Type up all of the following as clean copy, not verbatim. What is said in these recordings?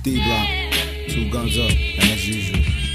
D-Block, 2 guns up, and as usual.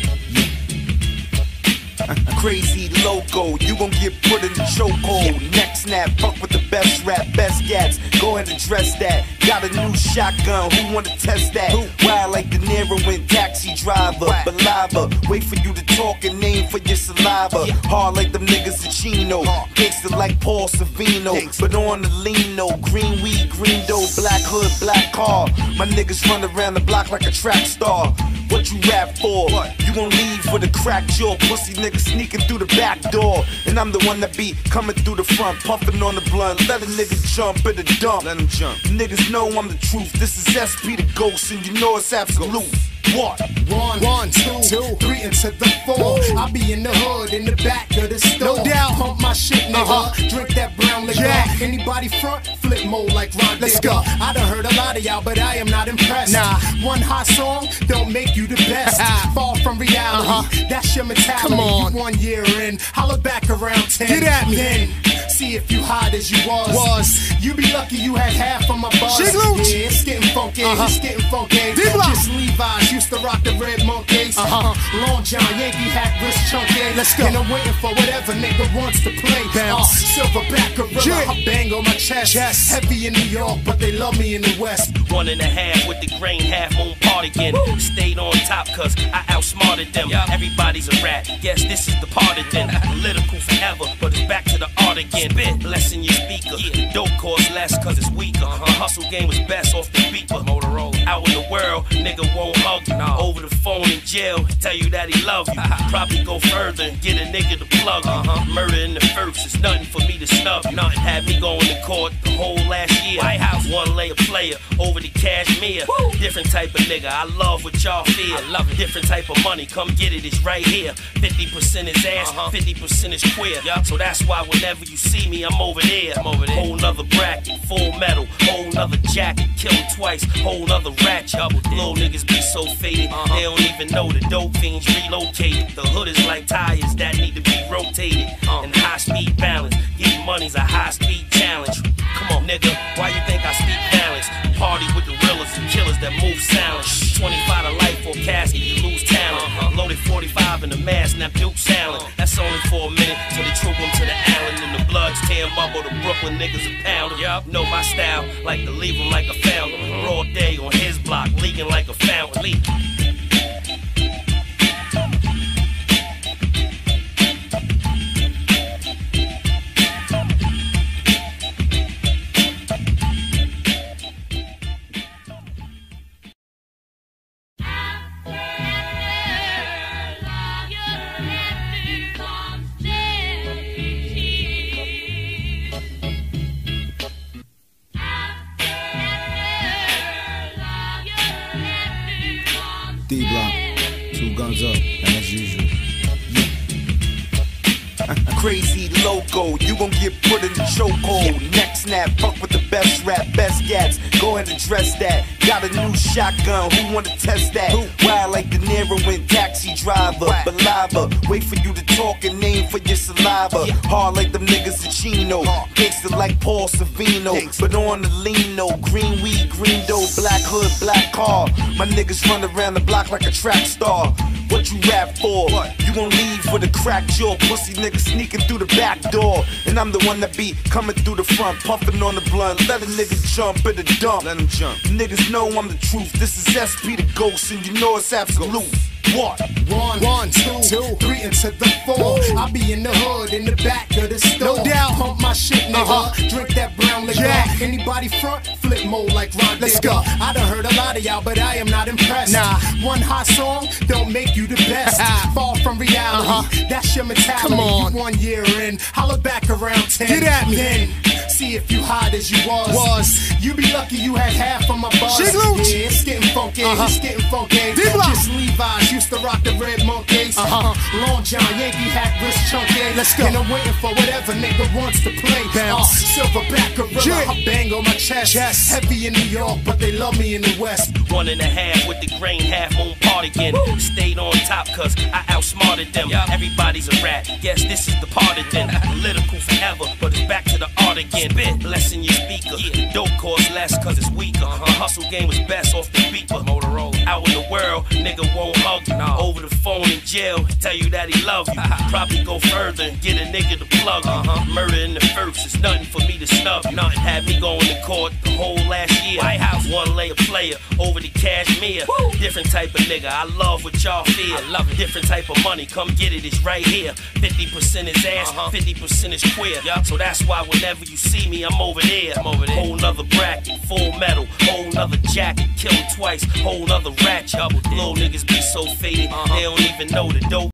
Crazy loco, you gon' get put in the chokehold. Neck snap, fuck with the best rap, best gats. Go ahead and address that. Got a new shotgun, who wanna test that? Wild like De Niro in Taxi Driver. Balava, wait for you to talk and name for your saliva. Hard like them niggas in Chino. Gangsta like Paul Savino. But on the lean note, green weed, green dough, black hood, black car. My niggas run around the block like a track star. What you rap for? You gon' leave with a cracked jaw, pussy nigga sneaking through the back door. And I'm the one that be coming through the front, puffing on the blunt. Let a nigga jump in the dump. Let him jump. Niggas know I'm the truth. This is SP the Ghost, and you know it's absolute. What? 1, 2, 3 into the 4. I be in the hood, in the back of the store. No doubt. Pump my shit, nigga. Drink that brown liquor. Anybody front, flip mode like Ron. Let's go. I done heard a lot of y'all, but I am not impressed. Nah. One hot song don't make you the best. Far from reality. That's your mentality. Come on. You 1 year in, holler back around 10. Get at me. Then see if you hot as you was. You be lucky you had half of my buzz. Yeah, it's getting funky. It's getting funky. Just Levi's used to rock the red monkeys. Long John, Yankee hat, wrist chunky. Let's go. And I'm waiting for whatever nigga wants to play. Silverback gorilla, I bang on my chest. Heavy in New York, but they love me in the West. 1.5 with the grain, half moon partigan. Stayed on top cause I outsmarted them. Everybody's a rat, guess this is the part of them. Political forever, but it's back to the art again. Spit, blessing your speaker. Dope costs less cause it's weaker. The hustle game was best off the beeper. Motorola. Out in the world, nigga won't hug you. Over the phone in jail, tell you that he love you. Probably go further and get a nigga to plug you. Murder in the first, it's nothing for me to snub you. Nothing had me going to court the whole last year. White House, 1 layer player over the cashmere. Different type of nigga, I love what y'all fear. I love it. Different type of money, come get it, it's right here. 50% is ass, 50% is queer. So that's why whenever you see me, I'm over there. Whole nother bracket, full metal, whole nother jacket, kill him twice, whole nother ratchet. Little niggas be so faded, they don't even know the dope fiends relocated. The hood is like tires that need to be rotated. And high speed balance, getting money's a high speed challenge. Come on nigga, why you think I speak balance? Party with the realers and killers that move silent. 25 to life for casket, you lose talent. Loaded 45 in the mask, now Duke Salad. That's only for a minute till they troop them to the island. And the bloods tear them up, or the Brooklyn niggas a pound. Know my style, like to leave them like a founder. Raw day on his block, leaking like a fountain. D-Block, 2 guns up, and as usual. Crazy loco, you gon' get put in the chokehold. Neck snap, fuck with the best rap, best gats. Go ahead and address that. Got a new shotgun, who wanna test that? Wild like De Niro in Taxi Driver. Balava, wait for you to talk and name for your saliva. Hard like them niggas in Chino. Gangsta like Paul Savino. But on the lean note, green weed, green dough, black hood, black car. My niggas run around the block like a track star. What you rap for? You gon' leave with a cracked jaw, pussy nigga sneaking through the back door. And I'm the one that be coming through the front, puffing on the blunt. Let a nigga jump in the dump. Let him jump. Niggas know I'm the truth. This is SP the Ghost, and you know it's absolute. What? 1, 2, 3 into the 4. I be in the hood, in the back of the store. No doubt. Pump my shit, nigga. Drink that brown liquor. Anybody front, flip mode like Ron. Let's go. I done heard a lot of y'all, but I am not impressed. Nah. One hot song don't make you the best. Far from reality. That's your mentality. Come on. You 1 year in, holler back around 10. Get at me. Then see if you hot as you was. You be lucky you had half of my buzz. Yeah, it's getting funky. It's getting funky. Just Levi's used to rock the red monkeys. Long John, Yankee hat, wrist chunky. Let's go. And I'm waiting for whatever nigga wants to play. Silverback gorilla, I bang on my chest. Heavy in New York, but they love me in the West. 1.5 with the grain, half moon partigan. Stayed on top cause I outsmarted them. Everybody's a rat, guess this is the part of them. Political forever, but it's back to the art again. Bit less in your speaker, dope costs less cause it's weaker. The hustle game was best off the beeper. Motorola. Out in the world, nigga won't hug you. Over the phone in jail, tell you that he love you. Probably go further and get a nigga to plug you. Murder in the first, it's nothing for me to snub you. Nothing had me going to court the whole last year. White House, one layer player over the cashmere. Different type of nigga, I love what y'all feel. I love it. Different type of money, come get it, it's right here. 50% is ass, 50% is queer. So that's why whenever you see me, I'm over there. Whole nother bracket, full metal, whole nother jacket, kill twice, whole nother ratchet. Little niggas be so faded, they don't even know the dope.